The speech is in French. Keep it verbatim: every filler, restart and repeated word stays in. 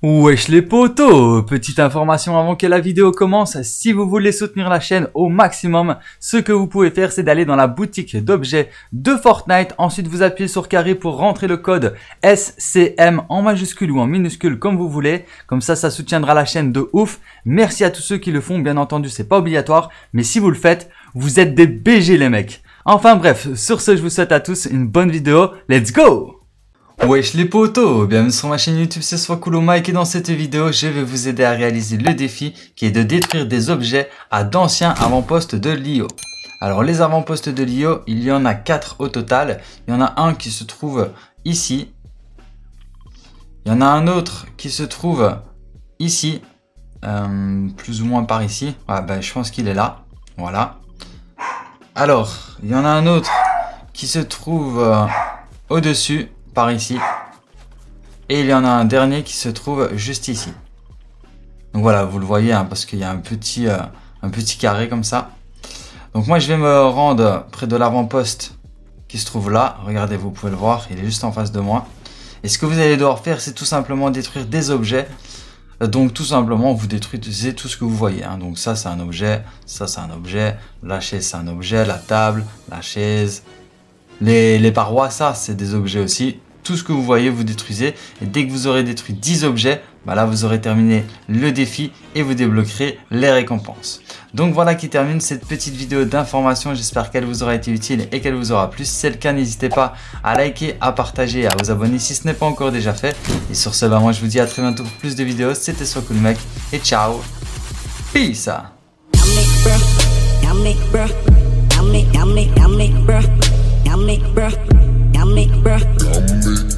Wesh les potos, petite information avant que la vidéo commence, si vous voulez soutenir la chaîne au maximum, ce que vous pouvez faire c'est d'aller dans la boutique d'objets de Fortnite, ensuite vous appuyez sur carré pour rentrer le code S C M en majuscule ou en minuscule comme vous voulez, comme ça ça soutiendra la chaîne de ouf. Merci à tous ceux qui le font, bien entendu c'est pas obligatoire, mais si vous le faites, vous êtes des B G les mecs. Enfin bref, sur ce je vous souhaite à tous une bonne vidéo, let's go! Wesh les potos, bienvenue sur ma chaîne YouTube, c'est Swakulo Mike et dans cette vidéo, je vais vous aider à réaliser le défi qui est de détruire des objets à d'anciens avant-postes de l'I O. Alors les avant-postes de l'I O, il y en a quatre au total. Il y en a un qui se trouve ici. Il y en a un autre qui se trouve ici, euh, plus ou moins par ici. Ah, ben, je pense qu'il est là, voilà. Alors, il y en a un autre qui se trouve euh, au-dessus. Par ici, et il y en a un dernier qui se trouve juste ici. Donc voilà, vous le voyez hein, parce qu'il y a un petit euh, un petit carré comme ça. Donc moi je vais me rendre près de l'avant-poste qui se trouve là. Regardez, vous pouvez le voir, il est juste en face de moi. Et ce que vous allez devoir faire, c'est tout simplement détruire des objets. Donc tout simplement vous détruisez tout ce que vous voyez hein. Donc ça c'est un objet, ça c'est un objet, la chaise c'est un objet, la table, la chaise, Les, les parois, ça c'est des objets aussi. Tout ce que vous voyez, vous détruisez. Et dès que vous aurez détruit dix objets, bah là vous aurez terminé le défi et vous débloquerez les récompenses. Donc voilà qui termine cette petite vidéo d'information. J'espère qu'elle vous aura été utile et qu'elle vous aura plu. Si c'est le cas, n'hésitez pas à liker, à partager, à vous abonner si ce n'est pas encore déjà fait. Et sur ce, bah moi je vous dis à très bientôt pour plus de vidéos. C'était Swakulo Mike et ciao. Peace. Yummy, yummy, yummy, bruh. Yummy, bruh. Yummy, bruh.